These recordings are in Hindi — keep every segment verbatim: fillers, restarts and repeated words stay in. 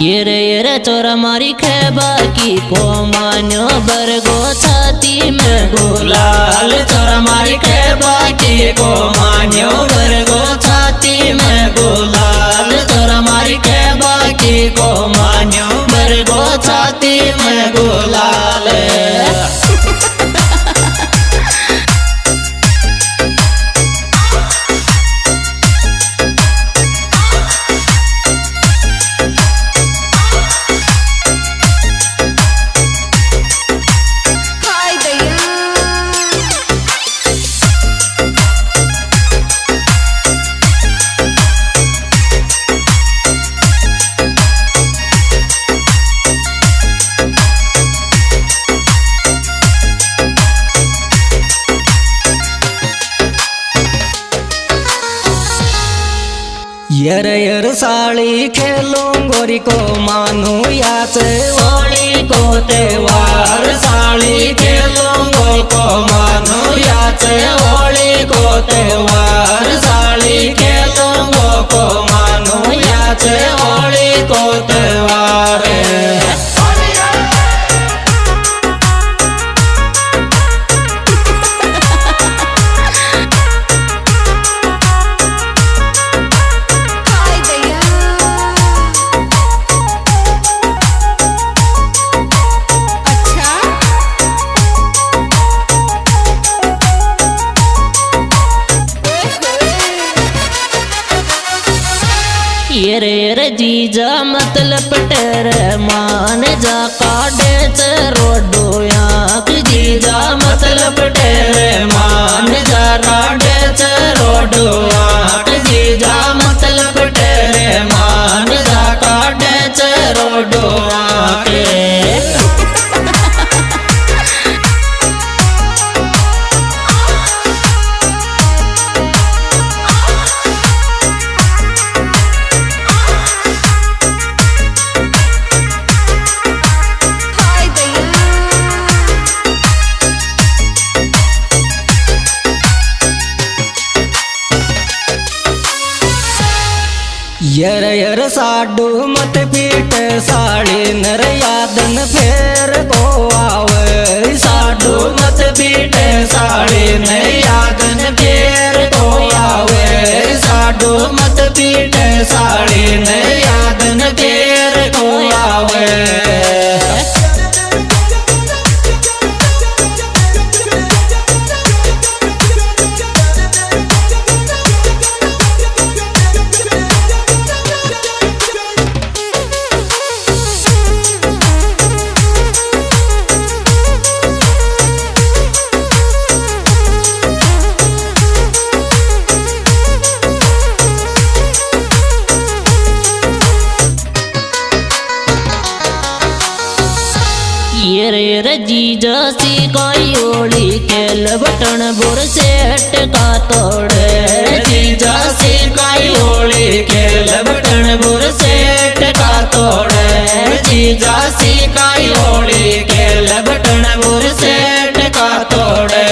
ये रे ये रे चोरा मारी खेबा की को मान्यो बरगो छाती में गुलाल। चोरा मारी खेबा की को मान्यो बरगो छाती में गुलाल। चोरा मारी खेबा की को मान्यो बरगो छाती में गुलाल। यर यर साड़ी खेलूं गोरी को मानू याच होली को त्योहार। साड़ी खेलूं गोरी को मानू याच होली को त्योहार। साड़ी खेलूं गोरी को मानू याच होली को त्योहार। ये रे रे जीजा मतलब पटेर मान जा काटे चरोडो याक। जीजा मतलब पटेर मान जा काटे चरोडो याक। जीजा मतलब पटेर मान जा काटे चरोडो याक। यर यर साडू मत पीट साड़ी नर यादन फेर को आवे। साडू मत पीट साड़ी नर यादन फेर को आवे। साडू मत पीट साड़ी नर यादन फेर को आवे। ये रे रे जीजा सी कोई ओली खेल बटन बुर सेट का तोड़े। जीजा सी कोई ओली खेल बटन बुर सेट का तोड़े। जीजा सी कोई ओली खेल बटन बुर सेट का तोड़े।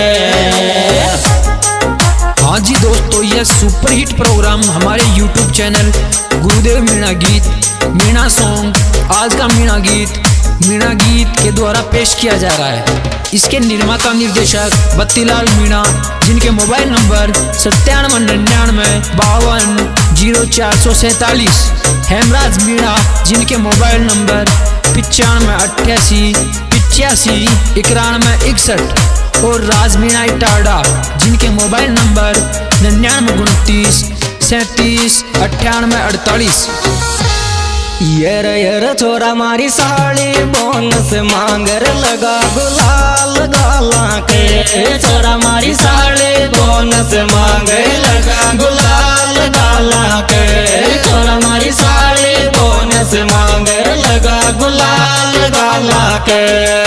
हाँ जी दोस्तों, यह सुपर हिट प्रोग्राम हमारे यूट्यूब चैनल गुरुदेव मीणा गीत मीणा सॉन्ग आज का मीणा गीत मीणा गीत के द्वारा पेश किया जा रहा है। इसके निर्माता निर्देशक बत्तीलाल मीणा, जिनके मोबाइल नंबर सत्तानवे निन्यानवे बावन जीरो चार सौ सैतालीस। हेमराज मीणा, जिनके मोबाइल नंबर पिचानवे अट्ठासी पिचासी इक्यानवे इकसठ। और राज मीणा इटारडा, जिनके मोबाइल नंबर निन्यानवे उनतीस सैंतीस अट्ठानवे अड़तालीस। यर यर छोरा मारी साड़ी बोनस मांगर लगा गुलाल गाला के। छोरा मारी साड़ी बोनस मांगे लगा गुलाल गाला के। छोरा मारी साड़ी बोनस मांगे लगा गुलाल गाला के।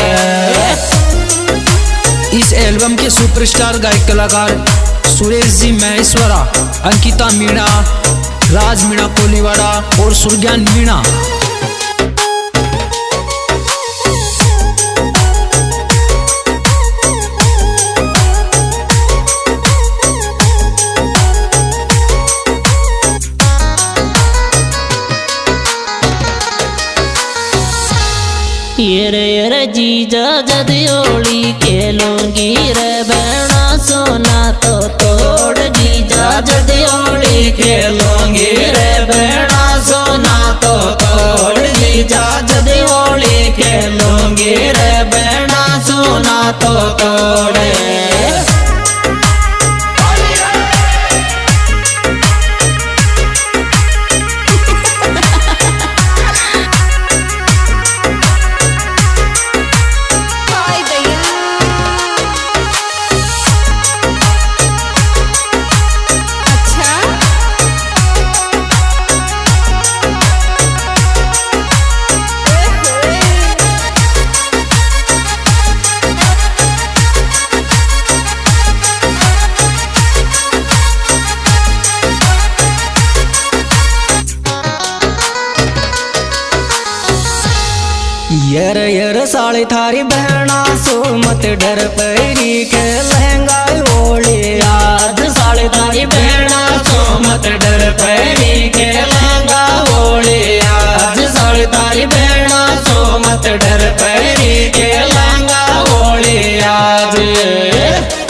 इस एल्बम के सुपरस्टार गायक कलाकार सुरेश जी महेश्वरा, अंकिता मीणा, राज मीणा कोलीवाड़ा और सुरज्ञान मीणा। रे रे जीजा जद होली खेलूंगी रे बहना सोना तो तोड़ जीजा जद होली खेलूंगी रे बहना सोना तो तोड़ जीजा जद होली खेलूंगी रे बहना सोना तो तोड़। यर यर साली थारी बहना सो मत डर पैरी के लहंगा ओले आज साली थारी बहना सो मत डर पैरी के लहंगा ओले आज साली थारी बहना सो मत डर पैरी के लहंगा ओले आज।